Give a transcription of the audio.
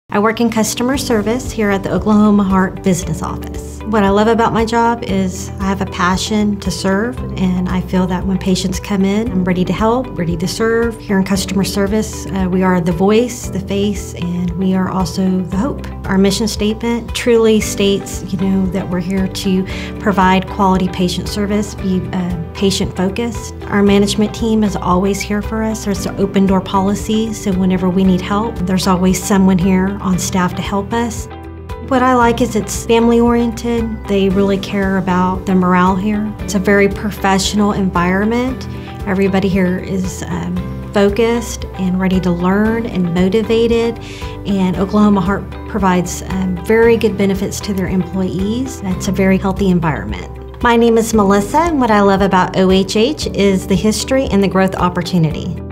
I work in customer service here at the Oklahoma Heart Business Office. What I love about my job is I have a passion to serve, and I feel that when patients come in, I'm ready to help, ready to serve. Here in customer service, we are the voice, the face, and we are also the hope. Our mission statement truly states, that we're here to provide quality patient service, be patient-focused. Our management team is always here for us. There's an open door policy, so whenever we need help, there's always someone here on staff to help us. What I like is it's family-oriented. They really care about the morale here. It's a very professional environment. Everybody here is focused and ready to learn and motivated, and Oklahoma Heart provides very good benefits to their employees. It's a very healthy environment. My name is Melissa, and what I love about OHH is the history and the growth opportunity.